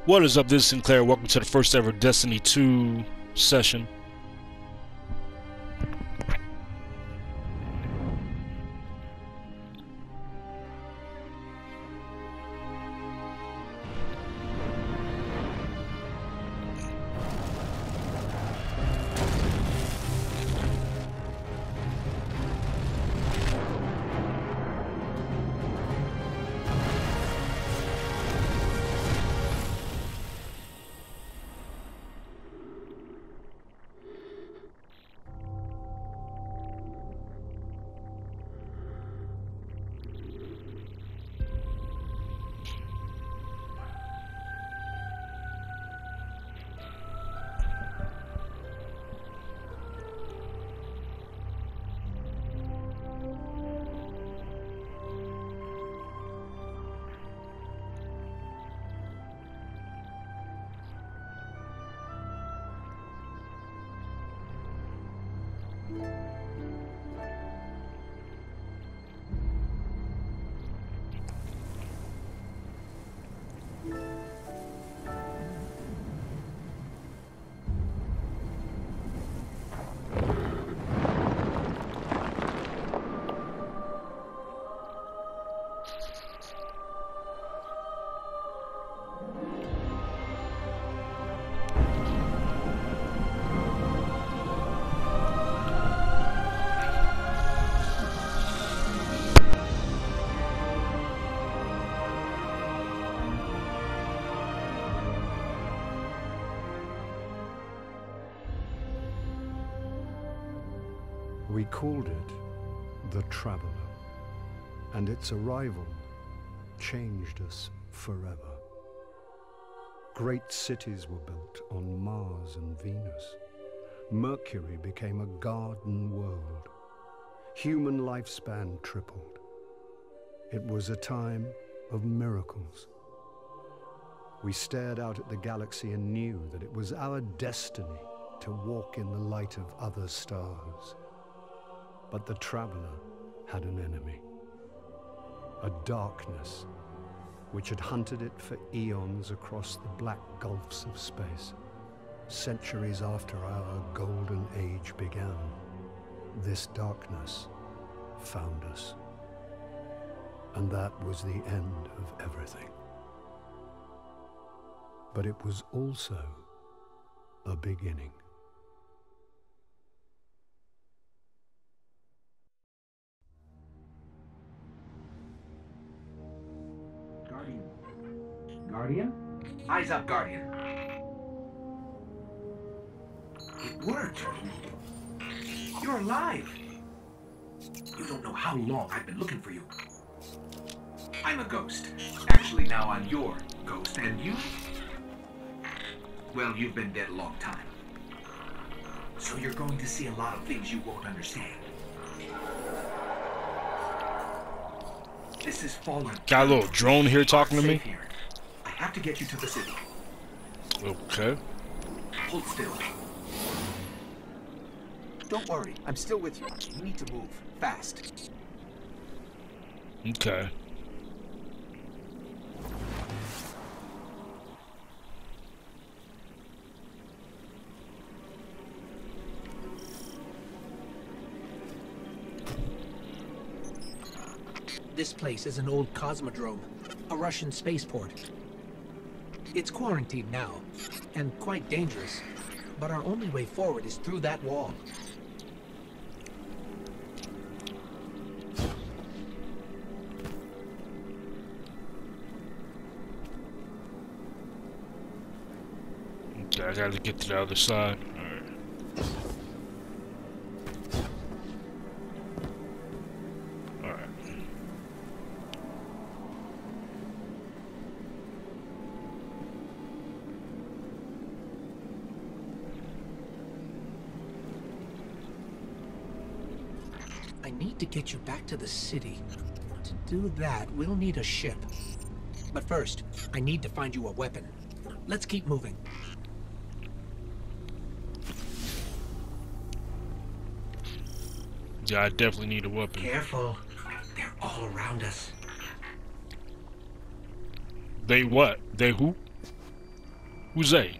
What is up, this is Sinclair. Welcome to the first ever Destiny 2 session. We called it the Traveler, and its arrival changed us forever. Great cities were built on Mars and Venus. Mercury became a garden world. Human lifespan tripled. It was a time of miracles. We stared out at the galaxy and knew that it was our destiny to walk in the light of other stars. But the Traveler had an enemy, a darkness which had hunted it for eons across the black gulfs of space. Centuries after our golden age began, this darkness found us. And that was the end of everything. But it was also a beginning. Guardian? Eyes up, Guardian. It worked. You're alive. You don't know how long I've been looking for you. I'm a ghost. Actually, now I'm your ghost. And you? Well, you've been dead a long time. So you're going to see a lot of things you won't understand. This is Fallen. Got a little drone here talking to me. Here. I have to get you to the city. Okay. Hold still. Don't worry, I'm still with you. You need to move fast. Okay. This place is an old cosmodrome, a Russian spaceport. It's quarantined now, and quite dangerous, but our only way forward is through that wall. Okay, I gotta get to the other side. I need to get you back to the city. To do that, we'll need a ship. But first, I need to find you a weapon. Let's keep moving. Yeah, I definitely need a weapon. Careful. They're all around us. They what? They who? Who's they?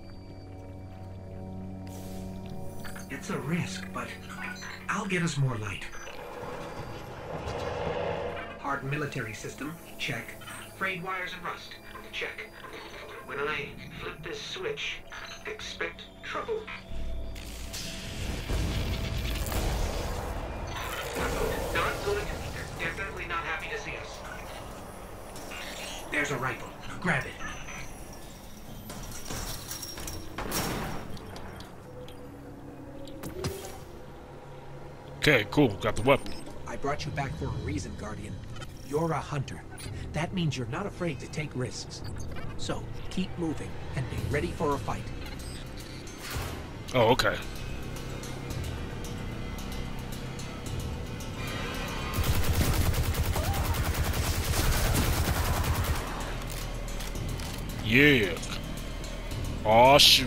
It's a risk, but I'll get us more light. Hard military system, check. Frayed wires and rust, check. When I flip this switch, expect trouble. Not good. They're definitely not happy to see us. There's a rifle. Grab it. Okay, cool. Got the weapon. I brought you back for a reason, Guardian. You're a hunter. That means you're not afraid to take risks. So, keep moving and be ready for a fight. Oh, okay. Yeah. Oh shoot.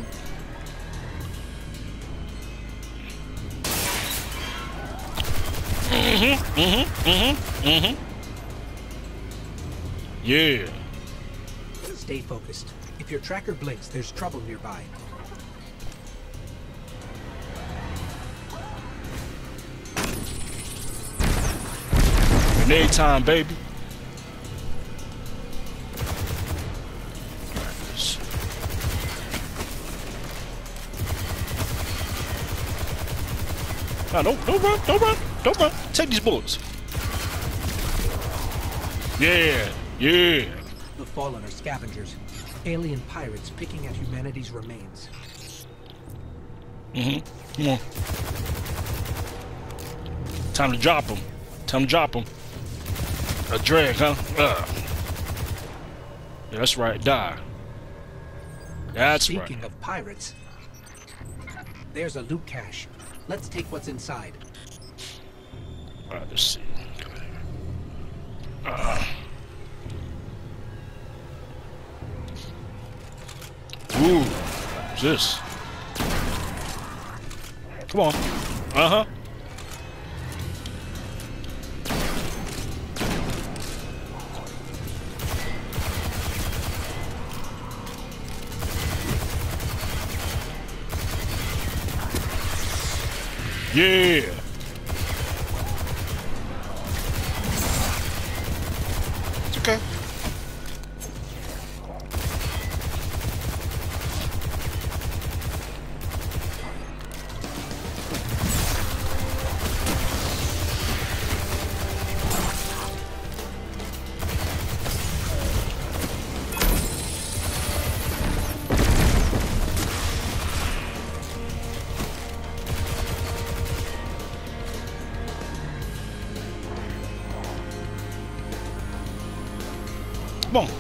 Yeah. Stay focused. If your tracker blinks, there's trouble nearby. Grenade time, baby. No, don't run, don't run, don't run. Take these bullets. Yeah, yeah. The Fallen are scavengers. Alien pirates picking at humanity's remains. Come on. Time to drop them. Time to drop them. A drag, huh? Yeah, that's right. Die. That's right. Speaking of pirates, there's a loot cache. Let's take what's inside. Alright, let's see. Ooh, what's this? Come on. Uh-huh. Yeah. It's okay. Come on.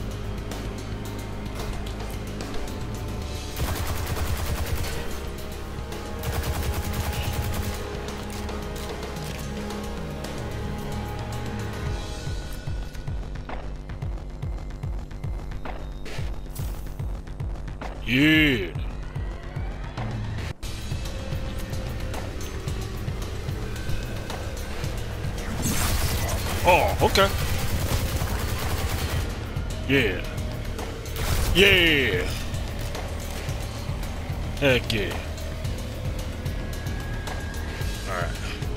Yeah. Oh, okay. Yeah. Yeah. Heck yeah. Alright.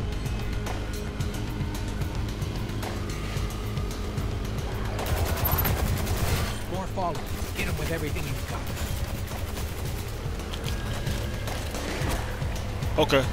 More Fallen. Hit him with everything you've got. Okay.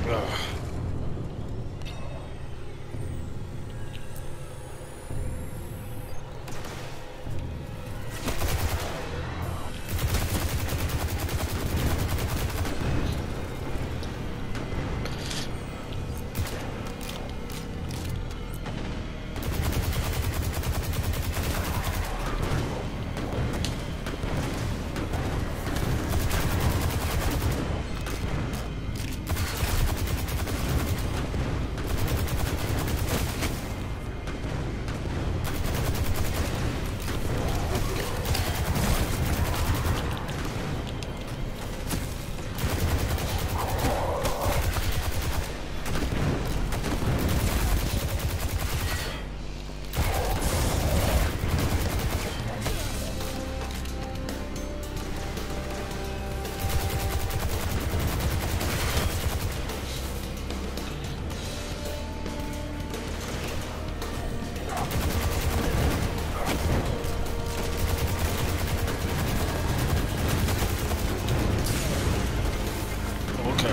Okay.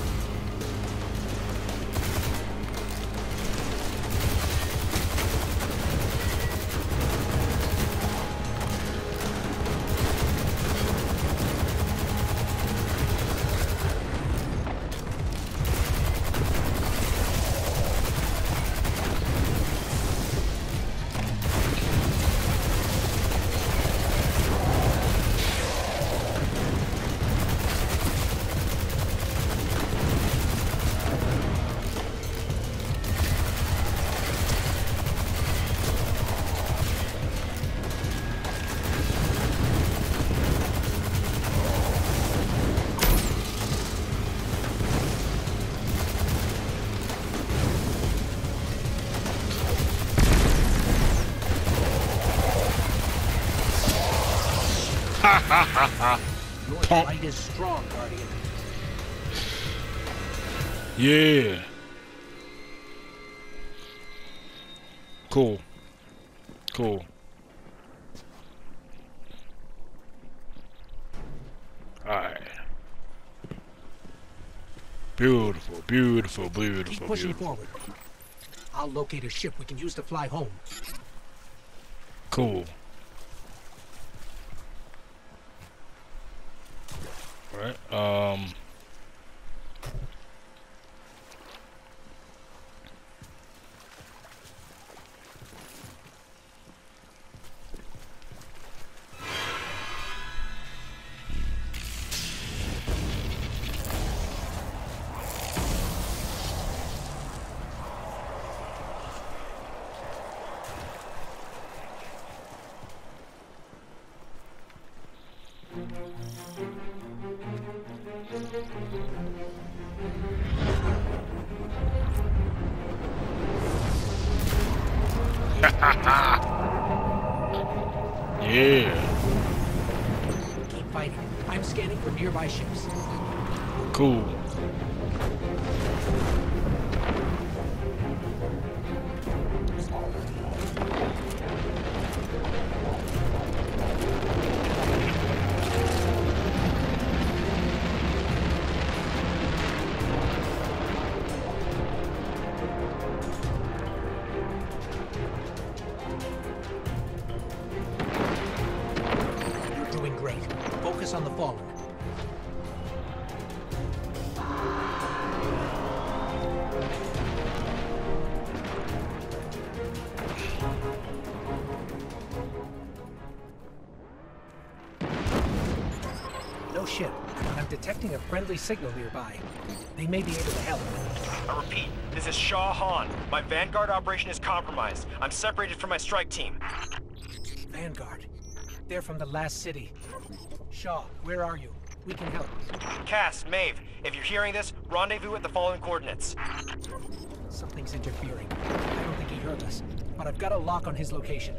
Your Punk. fight is strong, Guardian. Yeah. Cool. Cool. Alright. Beautiful, beautiful, beautiful, Keep pushing beautiful. forward. I'll locate a ship we can use to fly home. Cool. Alright, yeah. Keep fighting. I'm scanning for nearby ships. Cool. You're doing great. Focus on the fallen. No ship. I'm detecting a friendly signal nearby. They may be able to help. I repeat, this is Shaw Han. My Vanguard operation is compromised. I'm separated from my strike team. Vanguard. They're from the last city. Shaw, where are you? We can help. Cass, Maeve, if you're hearing this, rendezvous at the following coordinates. Something's interfering. I don't think he heard us, but I've got a lock on his location.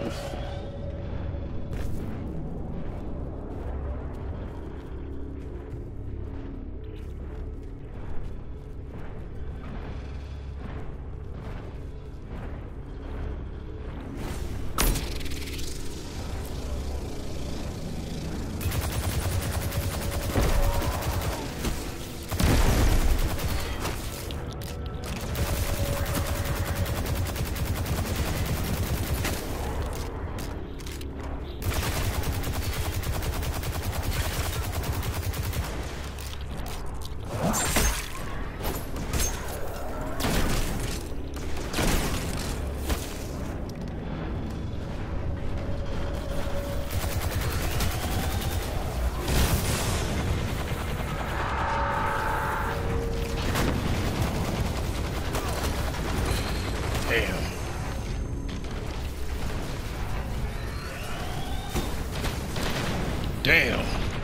Damn.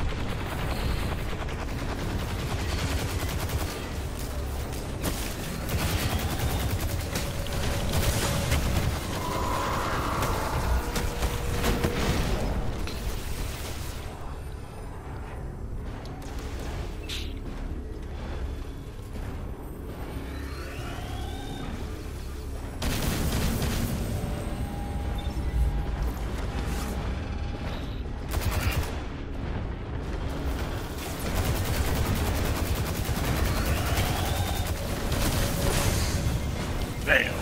Damn.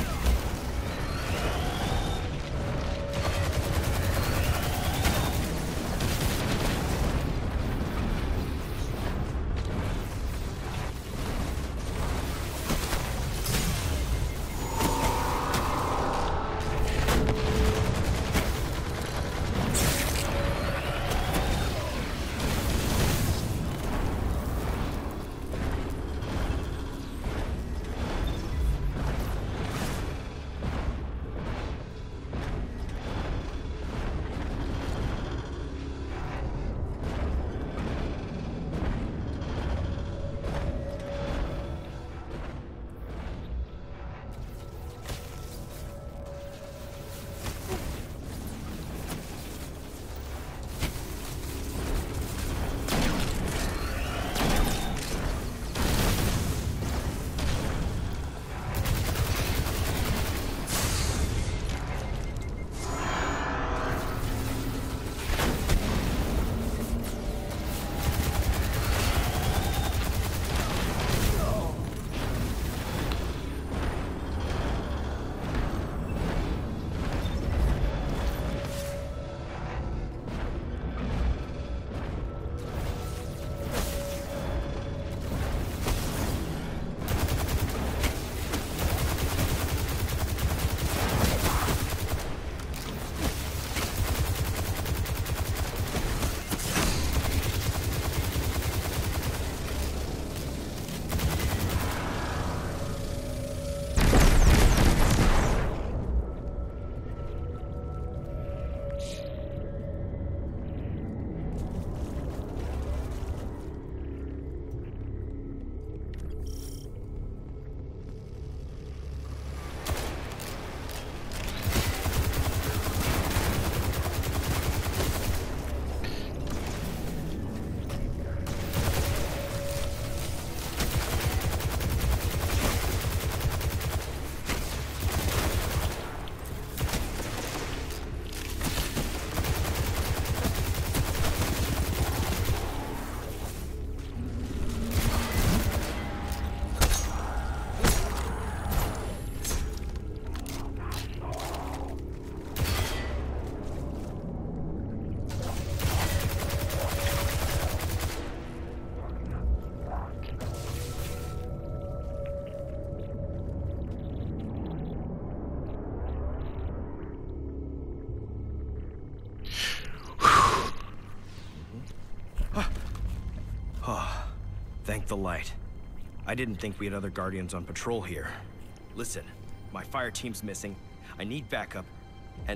Thank the light. I didn't think we had other Guardians on patrol here. Listen, my fire team's missing. I need backup, and...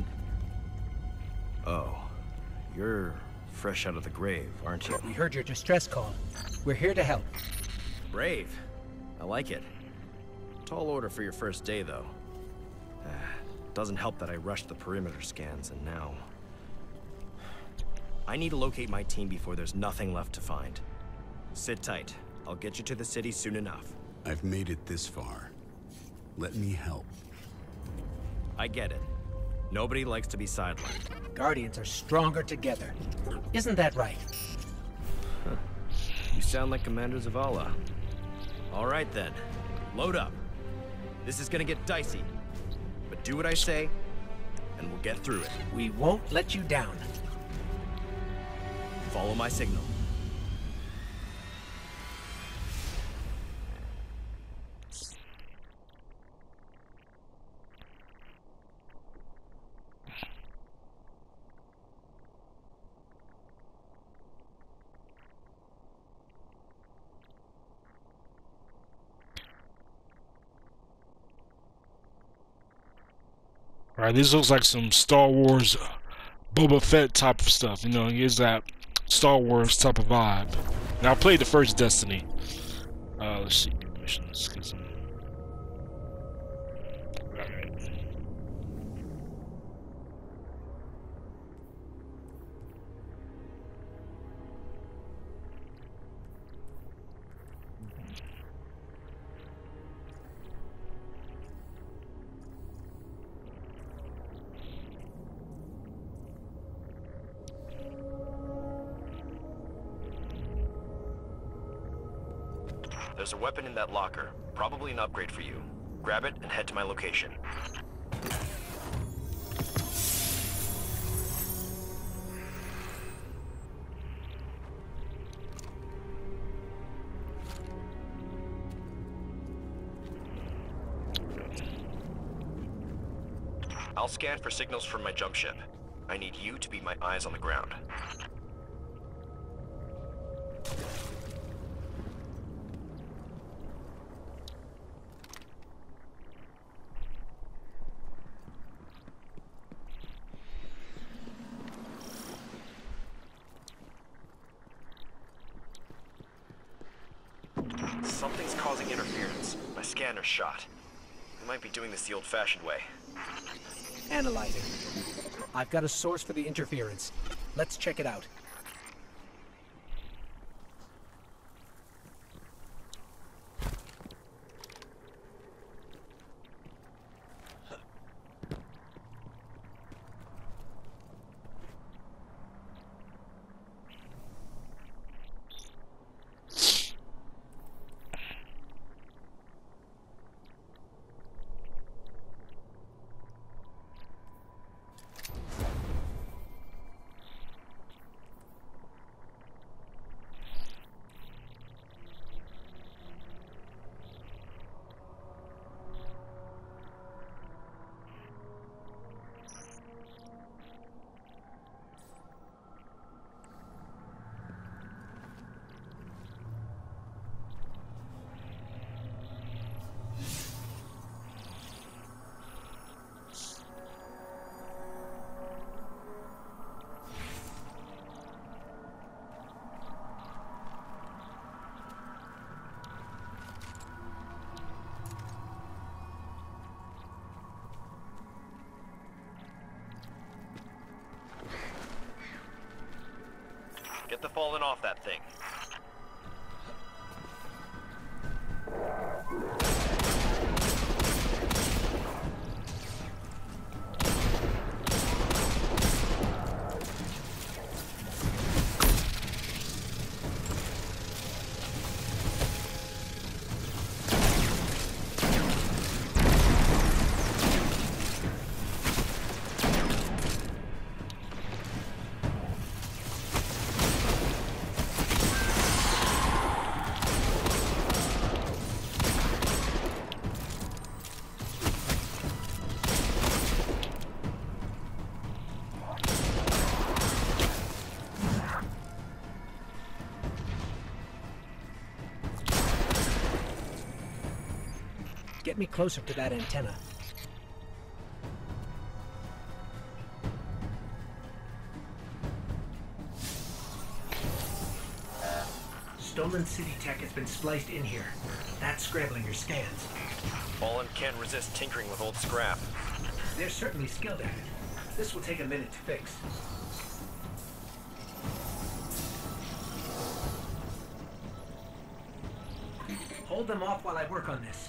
Oh, you're fresh out of the grave, aren't you? We heard your distress call. We're here to help. Brave. I like it. Tall order for your first day, though. Doesn't help that I rushed the perimeter scans, and now... I need to locate my team before there's nothing left to find. Sit tight. I'll get you to the city soon enough. I've made it this far. Let me help. I get it. Nobody likes to be sidelined. Guardians are stronger together. Isn't that right? You sound like Commander Zavala. All right then. Load up. This is gonna get dicey. But do what I say, and we'll get through it. We won't let you down. Follow my signal. Alright, this looks like some Star Wars Boba Fett type of stuff. You know, it gives that Star Wars type of vibe. Now, I played the first Destiny. Let's see. Missions. Get some... Alright. There's a weapon in that locker. Probably an upgrade for you. Grab it and head to my location. I'll scan for signals from my jump ship. I need you to be my eyes on the ground. Something's causing interference. My scanner's shot. We might be doing this the old-fashioned way. Analyzing. I've got a source for the interference. Let's check it out. Get the fallen off that thing. Get me closer to that antenna. Stolen city tech has been spliced in here. That's scrambling your scans. Fallen can't resist tinkering with old scrap. They're certainly skilled at it. This will take a minute to fix. Hold them off while I work on this.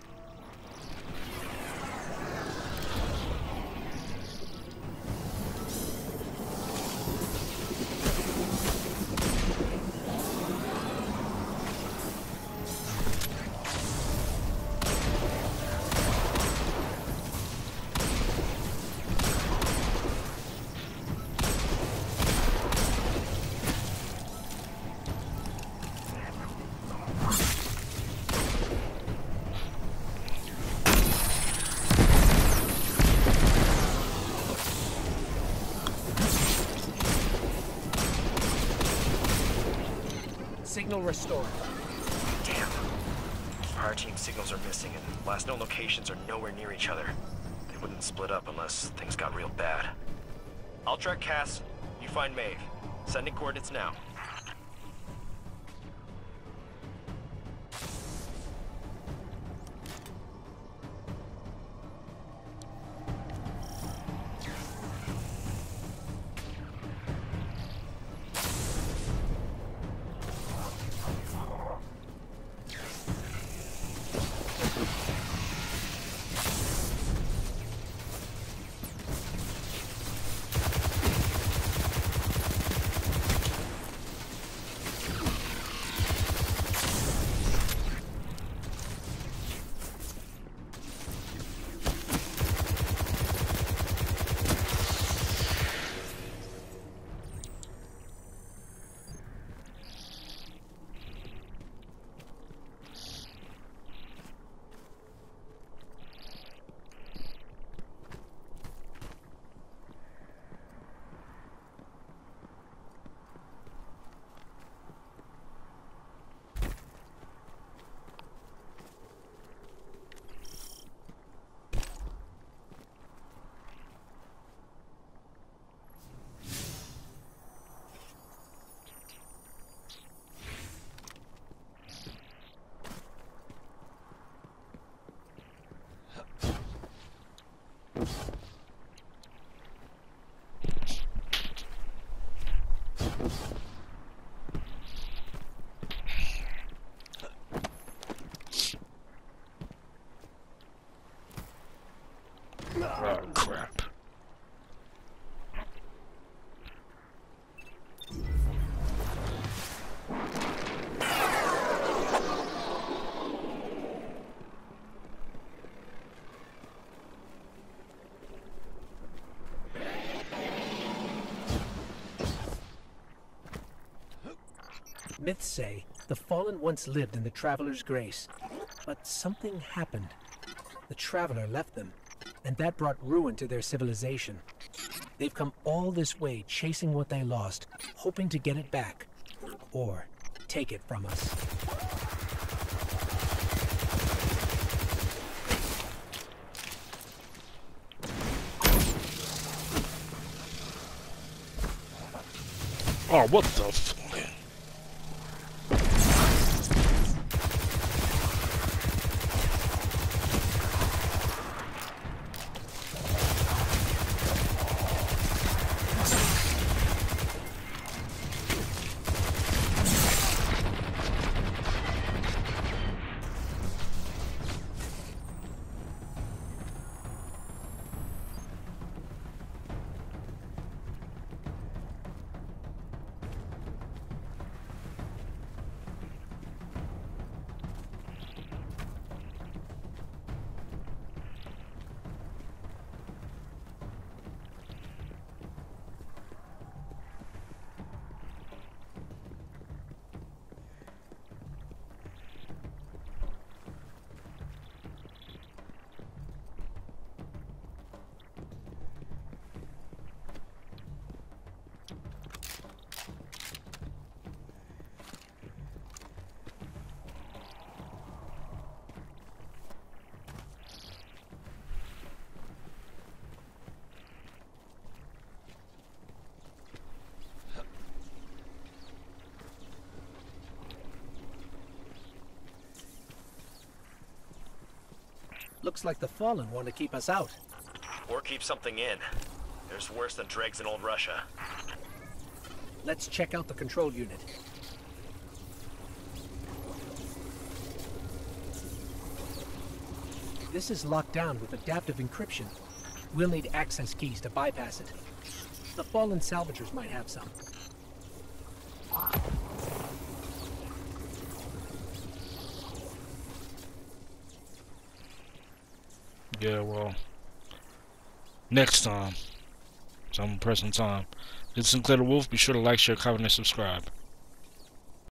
Signal restored. Damn. Our team signals are missing, and last known locations are nowhere near each other. They wouldn't split up unless things got real bad. I'll track Cass. You find Maeve. Sending coordinates now. Oh, crap. Myths say the Fallen once lived in the Traveler's Grace, but something happened. The Traveler left them, and that brought ruin to their civilization. They've come all this way chasing what they lost, hoping to get it back, or take it from us. Oh, what the f... Looks like the Fallen want to keep us out. Or keep something in. There's worse than dregs in old Russia. Let's check out the control unit. This is locked down with adaptive encryption. We'll need access keys to bypass it. The Fallen salvagers might have some. Yeah, well, next time. So I'm pressing time. This is Sinclair the Wolf. Be sure to like, share, comment, and subscribe.